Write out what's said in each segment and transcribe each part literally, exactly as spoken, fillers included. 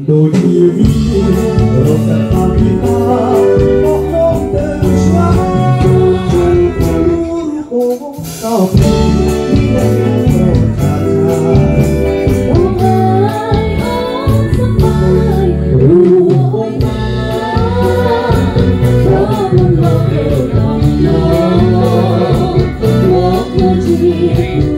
đôi yêu rồi sẽ ta đi ta bóc bóng tên xóa chẳng có lúa bố tao đi lên rồi cha cha ôm ai ôm sắp mai ôi đó luôn lo đều lòng lo một điều gì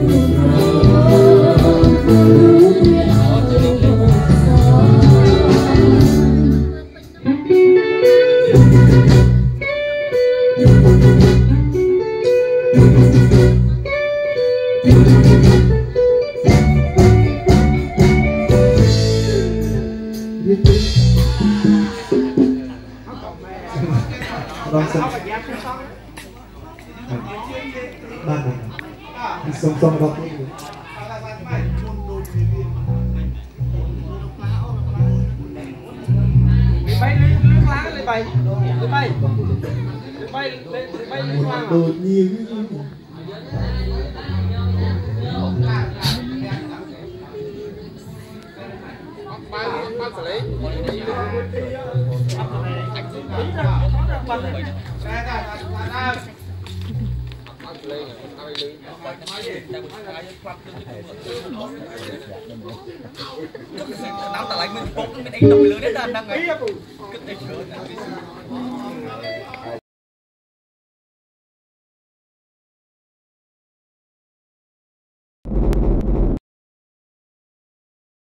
Vâng, xong. Ba này. Đi xong xong đọc. Bay lướt lá lên bay. Lên bay. Lên bay lên bay lướt lá. Đột nhiên. Ba ba xử lý. Tao ta lại mình bốc mình đánh đồng lưới đấy đang đang ấy.